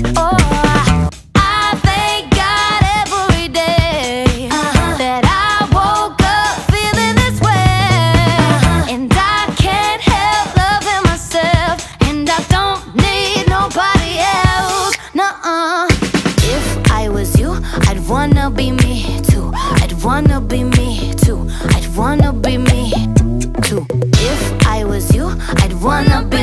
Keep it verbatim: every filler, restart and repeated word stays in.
Oh, I thank God every day uh-huh. that I woke up feeling this way. uh-huh. And I can't help loving myself, and I don't need nobody else. Nuh-uh. If I was you, I'd wanna be me too. I'd wanna be me too. I'd wanna be me too. If I was you, I'd wanna be